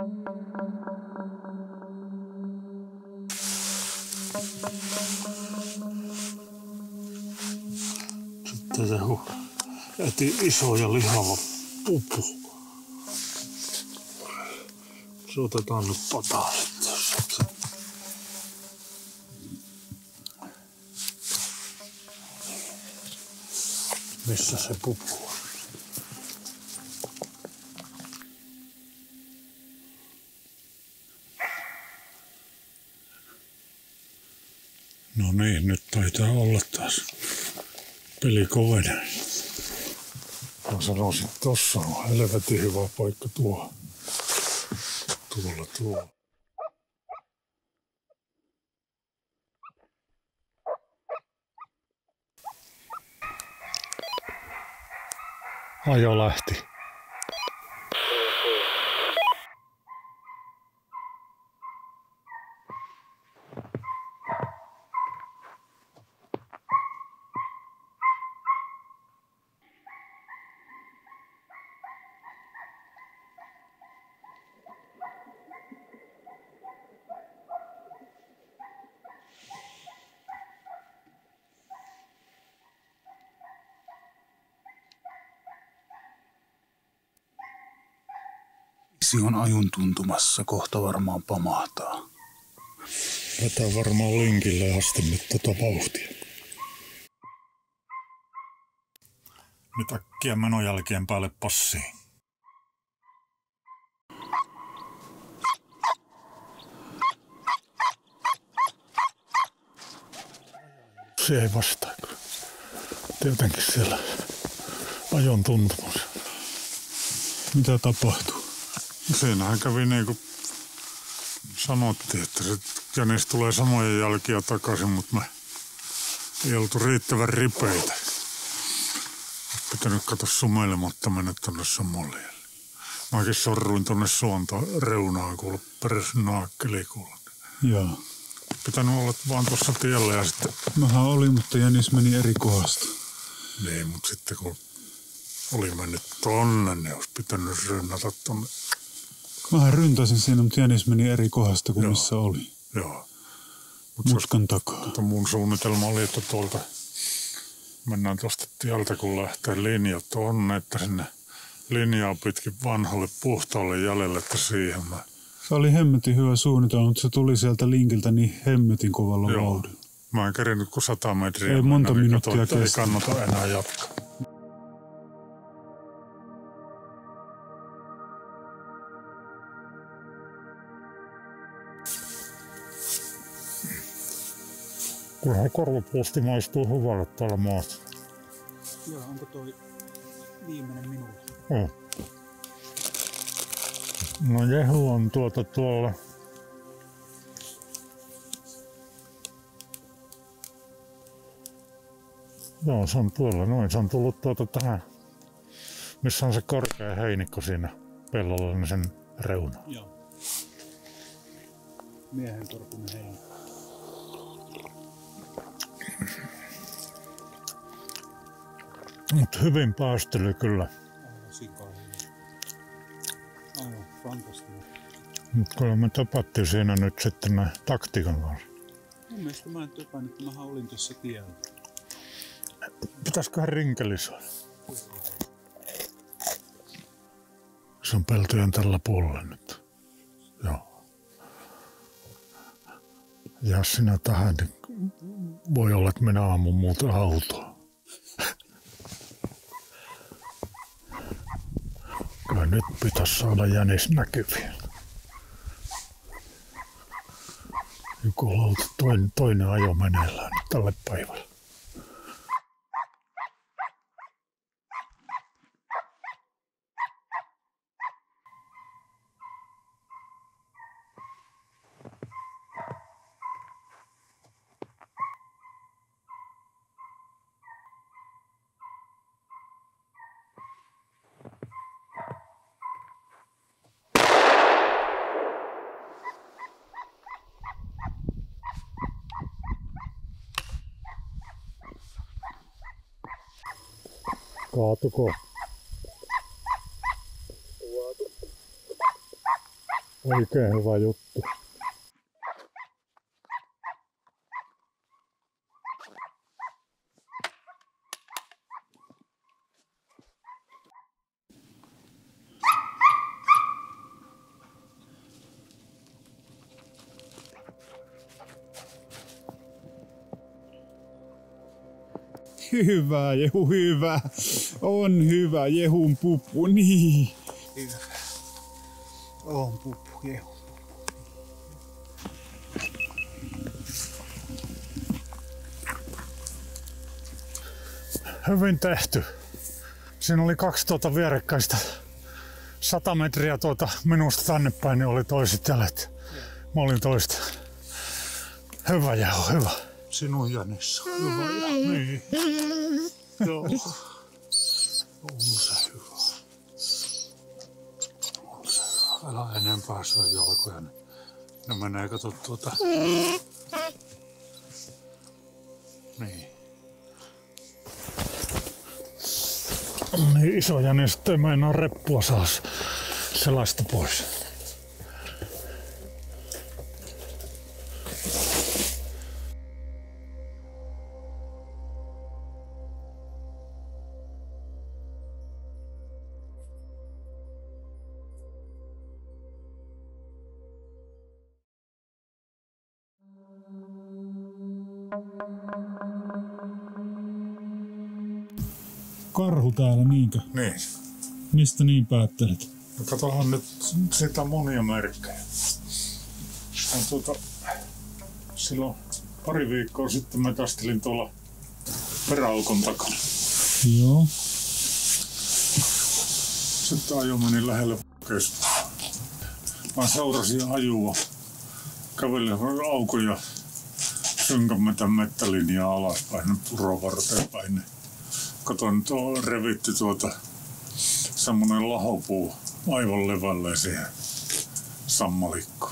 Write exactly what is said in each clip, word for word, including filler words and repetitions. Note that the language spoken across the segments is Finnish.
Sitten joku eti iso ja lihava pupu. Se otetaan nyt pataan sitten. Missä se pupu on? No niin, nyt taitaa olla taas peli kovenee. Mä sanoisin, että tossa on helvetin hyvä paikka tuo. Tuolla tuolla. Ajo lähti. Isi on ajun tuntumassa, kohta varmaan pamahtaa. Lätään varmaan linkille asti nyt tota vauhtia. Nyt äkkiä menojälkien päälle passiin. Se ei vastaa kyllä. Tietenkin siellä ajon tuntumus. Mitä tapahtuu? Siinähän kävi niin kuin sanottiin, että se jänis tulee samoja jälkiä takaisin, mutta me ei oltu riittävän ripeitä. Pitänyt katsoa sumeilematta mennä tonne samalle. Mäkin sorruin tonne suonta reunaan kuulla perässä naakkeli kuulla. Joo. Pitänyt olla vaan tuossa tiellä ja sitten... Mähän oli, mutta jänis meni eri kohdasta. Niin, mutta sitten kun oli mennyt tonne, niin olisi pitänyt rynnätä tonne. Mähän ryntäsin siinä, mutta jänis meni eri kohdasta kuin Joo. missä oli. Joo. Mut Mutkan takaa. Tota mun suunnitelma oli, että tuolta mennään tuosta tieltä, kun lähtee linja tonne, että sinne linjaa pitkin vanhalle puhtaalle jäljelle, että siihen mä... Se oli hemmetin hyvä suunnitelma, mutta se tuli sieltä linkiltä niin hemmetin kovalla vauhdilla. Mä en kerinyt kuin sata metriä. Ei monta mennä, minuuttia niin katsoin, kestä. Ei kannata enää jatkaa. Kyllähän korvapuusti maistuu hyvälle täällä maassa. Joo, onko toi viimeinen minuutti? On. No jehu on tuota tuolla. Joo, se on tuolla noin. Se on tullut tuota tähän, missä on se korkea heinikko siinä pellolla, niin sen reuna. Joo. Miehen torpunen heinikko. Mut hyvin päästely kyllä. Aivan sikaa hyvin. Aivan fantastinen. Mut kyllä me tapattiin siinä nyt sitten mä taktiikan kanssa. Mun mielestä mä en töpännyt, kun mähän olin tuossa tiellä. Pitäisköhän rinkelisoida? Se on peltojen tällä puolella nyt. Joo. Ja sinä tähän, niin voi olla, että minä aamun muuten autoa. Kyllä nyt pitäisi saada jänis näkyviä. Joku lauta, toinen, toinen ajo meneillään nyt tälle päivälle. Kaatuko? Oikein hyvä juttu. Hyvä, Jehu, hyvä. On hyvä, Jehun puppu, niin. Hyvä. On puppu, Jehu. Hyvin tehty. Siinä oli kaksi tuota vierekkäistä. Sata metriä tuota minusta tänne päin, niin oli toiset jäljet. Mä olin toista. Hyvä, Jehu, hyvä. Sinun jännissä. Hyvä ja niin. Joo. On se hyvä. On se hyvä. Älä enempää syö jalkoja. Ne menee kato tuota. Niin. Niin iso jänis, ettei meinaa reppua saas sellaista pois. Karhu täällä, niinkö? Niin. Mistä niin päättelet? No katsotaan nyt sitä monia merkkejä. On tuota, silloin pari viikkoa sitten mä tastelin tuolla peräaukon takana. Joo. Sitten ajo meni lähelle keskustaa. Mä seurasin ajua. Kävelin aukon ja synkämätän mettälinjaa alaspäin, purovarteen päin. Katoin, että on revitty tuota semmonen lahopuu aivan levälleen siihen sammalikkoon.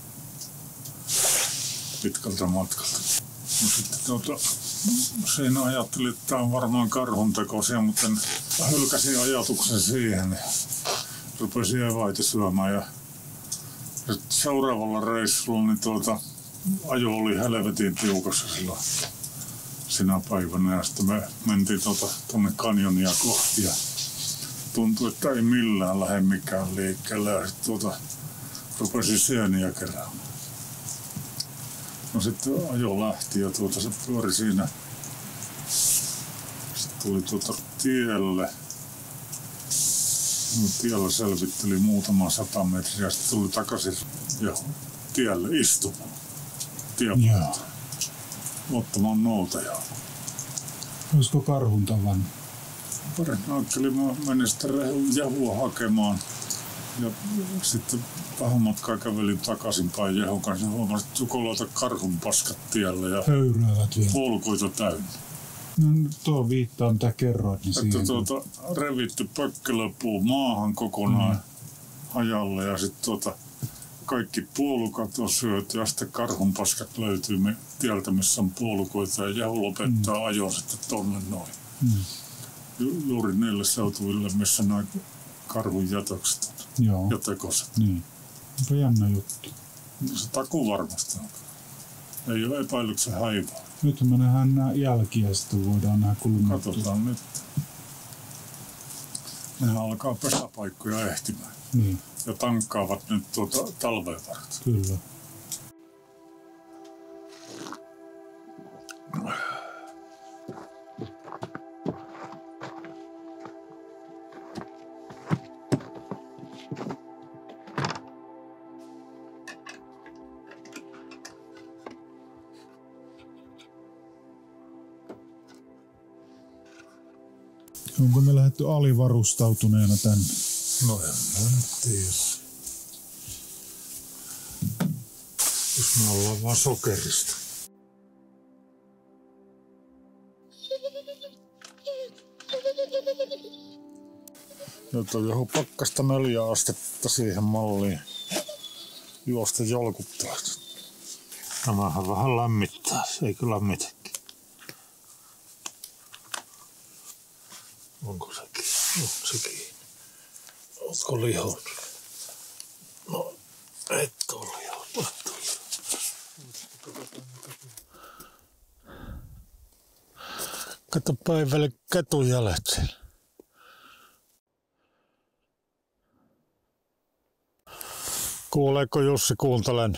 Pitkältä matkalta. No sitten tuota, siinä ajattelin, että tää on varmaan karhun tekoisia, mutta hylkäsin ajatuksen siihen. Rupesin eväitä syömään ja seuraavalla reissulla niin tuota, ajo oli helvetin tiukassa silloin sinä päivänä ja sitten me mentiin tuota, tuonne kanjonia kohti ja tuntui, että ei millään lähde mikään liikkeelle ja sitten tuota, rupesin sieniä keräämään. No sitten ajo lähti ja tuota, se pyöri siinä. Sitten tuli tuota tielle. No, tiellä selvitteli muutama sata metriä ja sitten tuli takaisin ja tielle istumaan. Tiepuolta. Ottamaan noutajaa. Olisiko karhun tavannut? Pari ajattelin, mä menin sitten Jehua hakemaan. Ja sitten vähän matkaa kävelin takaisinpäin Jehun kanssa. Huomasin, että sukolauta karhun paskat tiellä ja höyräävät vielä. Polkuita täynnä. No tuo viittaa mitä kerroit. Niin että tuota, revitty pökkelöpuu maahan kokonaan mm. hajalle ja sitten tuota, kaikki puolukat on syöty ja sitten karhun paskat löytyy me tieltä, missä on puolukoita ja Jehu lopettaa mm. ajon sitten tonne noin. Mm. Ju- juuri niille seutuville, missä noin karhun jätökset on ja tekoset. Niin. Onpa jännä juttu. Se takuu varmasti on. Ei ole epäilyksen häivää. Nyt me nähdään nämä jälkiä ja sitten voidaan nähdä kulmat. Katsotaan nyt. Nehän alkaa pesäpaikkoja ehtimään. Niin. Ja tankkaavat nyt tuota talveen varten. Kyllä. Onko me lähdetty alivarustautuneena tänne? No en mä nyt tiedä. Jos me ollaan vaan sokerista. Nyt on johon pakkasta neljä astetta siihen malliin. Juosta jolkuttaa. Tämähän vähän lämmittää, eikö lämmitäkin? Onko sekin? On sekin. Ootko lihonnut? No, Et tuli jopa. Kato päivälle ketujäljet siellä. Kuuleeko Jussi, kuuntelen?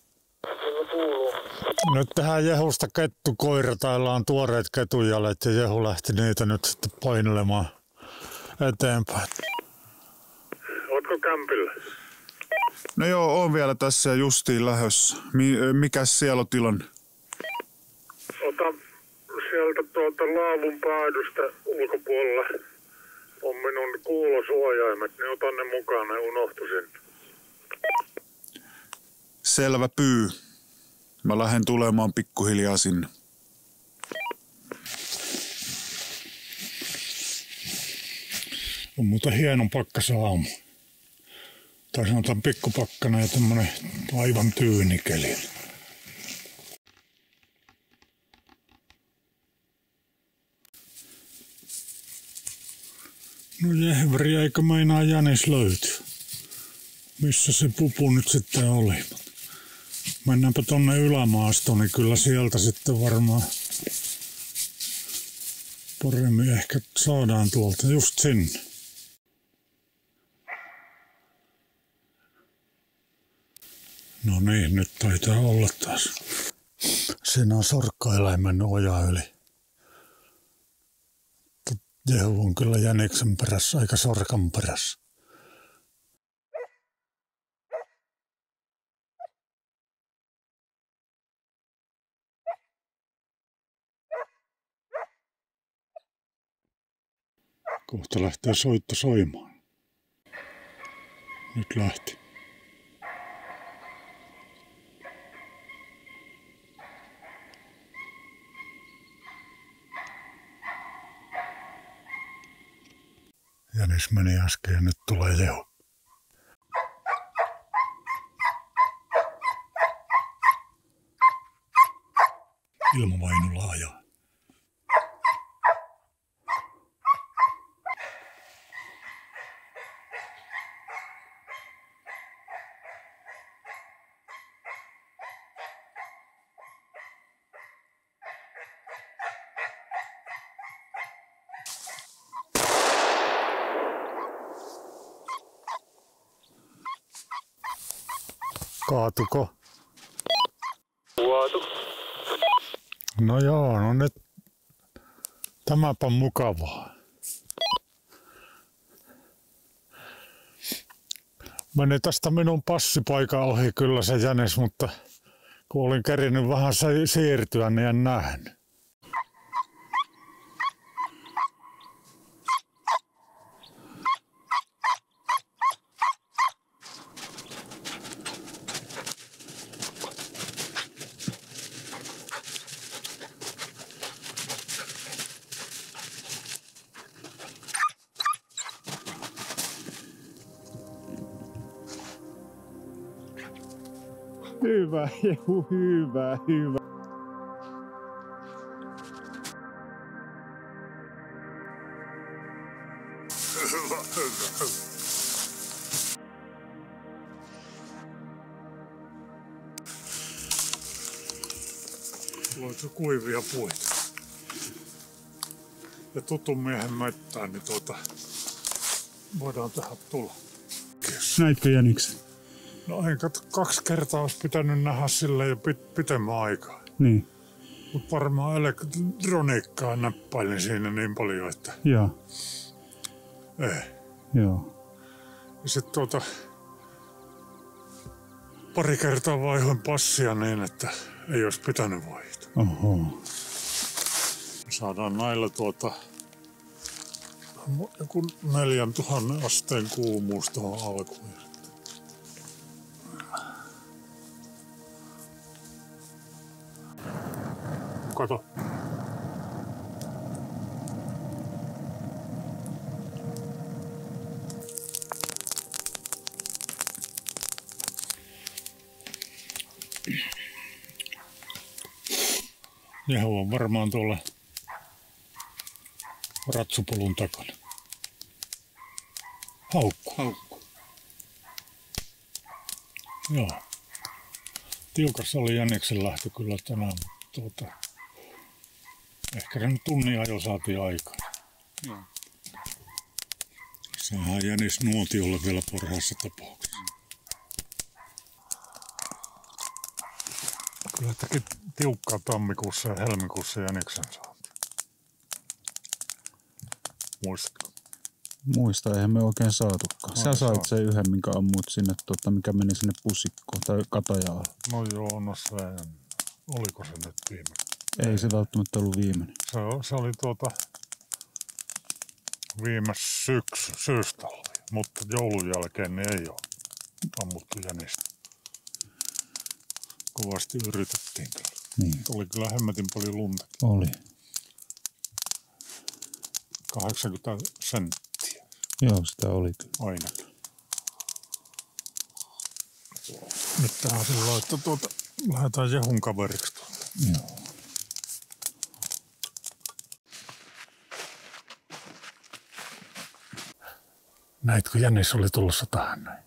Nyt tehdään Jehusta kettukoira. Täällä on tuoreet ketujäljet ja Jehu lähti niitä nyt sitten painelemaan eteenpäin. Ootko kämpillä? No joo, oon vielä tässä ja justiin lähössä. Mi- mikäs siellä on tilanne? Ota sieltä tuolta laavun päädystä ulkopuolella on minun kuulosuojaimet, niin otan ne mukaan, ne unohtuisin. Selvä pyy. Mä lähden tulemaan pikkuhiljaa sinne. On muuten hieno pakkasaamu. Tai sanotaan pikkupakkana ja tämmönen aivan tyynikeli. No jehveri, eikö meinaa jänis löytyä? Missä se pupu nyt sitten oli? Mennäänpä tonne ylämaastoon, niin kyllä sieltä sitten varmaan paremmin ehkä saadaan tuolta just sinne. No niin, nyt taitaa olla taas. Siinä on sorkkaeläimen oja yli. Jehu on kyllä jäniksen perässä, aika sorkan perässä. Kohta lähtee soitto soimaan. Nyt lähti. Jänis meni äsken ja nyt tulee Jehu. Ilmavainulla ajaa. Kaatuko? Kaatu. No joo, no nyt tämäpä mukavaa. Meni tästä minun passipaikan ohi kyllä se jänis, mutta kun olin kerinyt vähän siirtyä, niin en nähnyt. Hyvä, Jehu, hyvä, hyvä. Hyvä, hyvä, hyvä. Tuossa kuivia puita. Ja tutun miehen mettään, niin tuota voidaan tähän tulla. Näitkö jäniksen? No en katso, kaksi kertaa olisi pitänyt nähdä silleen jo pit, pitemmän aikaa. Niin. Mutta varmaan elektroniikkaa näppäilin siinä niin paljon, että Joo. ei. Joo. Ja sitten tuota pari kertaa vaihoin passia niin, että ei olisi pitänyt vaihtaa. Oho. Saadaan näillä tuota joku neljän tuhannen asteen kuumuus tuohon alkuun. Kato. Jehu on varmaan tuolla ratsupolun takana. Haukku. Haukku. Joo. Tiukassa oli jäniksen lähtö kyllä tänään, mutta tuota, ehkä sen tunnin ajo saatiin aikaan. Joo. Saadaan jänis nuotiolle vielä parhaassa tapauksessa. Kyllä teki tiukkaa tammikuussa ja helmikuussa jäniksen saanti. Muistatko? Muista, eihän me oikein saatukaan. Sä sait sen yhden, minkä ammuit sinne, tuota, mikä meni sinne pusikkoon tai katajaan. No joo, no se, oliko se nyt viimeinen? Ei, Ei. se välttämättä ollut viimeinen. Se, se oli tuota viime syksy, syystalvi, mutta joulun jälkeen niin ei ole ammuttu jänistä. Kovasti yritettiin kyllä. Niin. Oli kyllä hemmetin paljon lunta. Oli. kahdeksankymmentä senttiä. Joo, sitä oli kyllä. Ainakin. Nyt tähän sillä että tuota, lähdetään Jehun kaveriksi tuolta. Joo. Näitkö jänis oli tulossa tähän näin?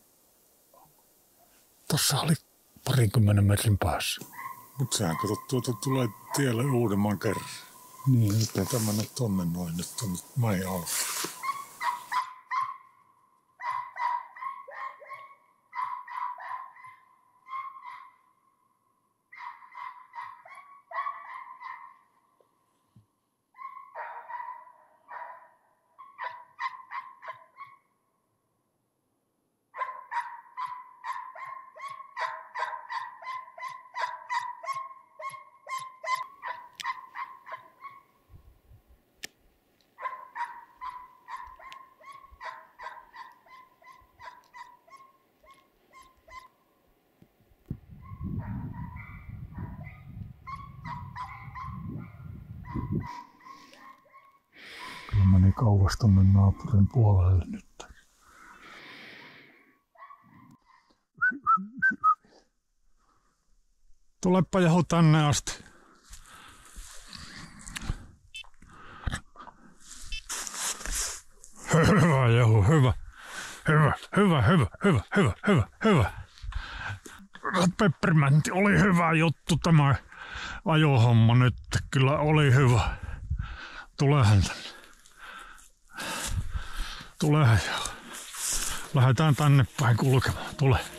Tossa oli parinkymmenen metrin päässä. Mut sehän kato tuota tulee tielle uudemman kerran. Niin, nyt pitää mennä tonne noin nyt tonne mäen alle. Kyllä meni kauas tonne naapurin puolelle nyt. Tulepa Jehu tänne asti. Hyvä Jehu, hyvä. Hyvä, hyvä, hyvä, hyvä, hyvä, hyvä, hyvä. Peppermänti oli hyvä juttu tämä ajohomma nyt. Kyllä oli hyvä. Tulehan tänne. Tulehan Jehu. Lähdetään tänne päin kulkemaan. Tule.